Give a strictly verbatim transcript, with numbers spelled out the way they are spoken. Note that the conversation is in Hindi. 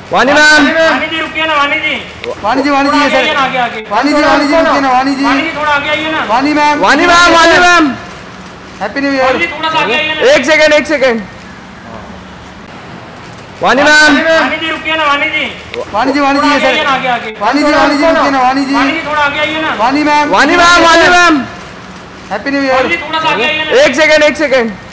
वानी मैम, वानी जी रुकिए ना, वानी जी वानी जी वानी जी ये सर आगे आगे वानी जी वानी जी रुकिए ना, वानी जी वानी जी थोड़ा आगे आइए ना, वानी ma'am Vani ma'am, Vani ma'am, happy new वानी जी ईयर। थोड़ा सा आगे आइए ना, एक सेकंड एक सेकंड वानी मैम, वानी जी रुकिए ना, वानी जी वानी जी वानी जी ये सर आगे आगे वानी जी वानी जी रुकिए ना, वानी जी वानी जी थोड़ा आगे आइए ना, वानी ma'am Vani ma'am, Vani ma'am, happy new Vani year. जी थोड़ा सा आगे आइए ना, एक सेकंड एक सेकंड